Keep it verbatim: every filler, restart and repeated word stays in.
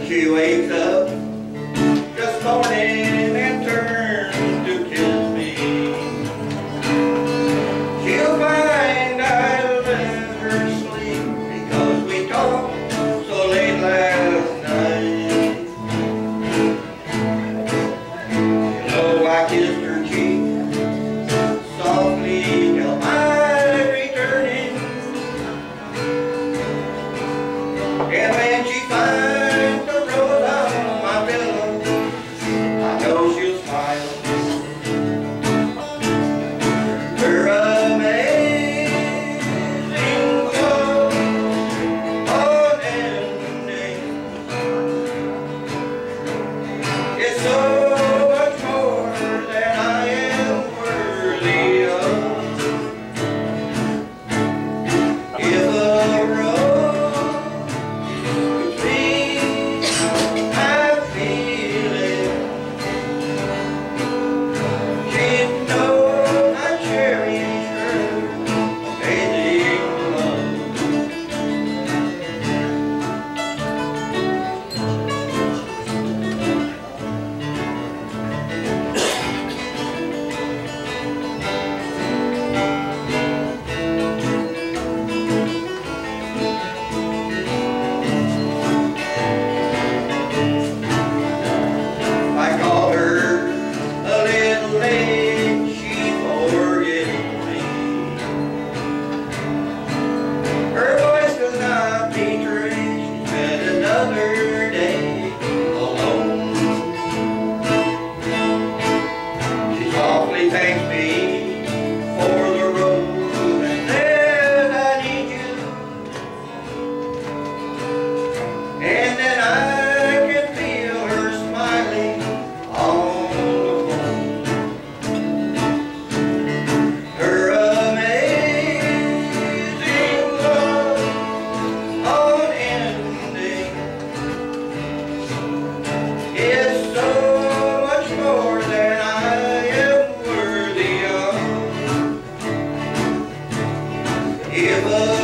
She wakes up this morning and turns to kiss me. She'll find I let her sleep because we talked so late last night. You know, I kissed her cheek softly, held my returning, and when she finds the rose on my pillow, I know she'll smile. Her amazing love unending is so much more than I am worthy of. If a rose could be my feeling, she'd know I cherish her amazing love. I call her a little late, she forgives me. Her voice does not betray, she spent another day alone. She softly thanks me for the rose and says I need you. And then I can feel her smiling on the phone. Her amazing love unending is so much more than I am worthy of. If a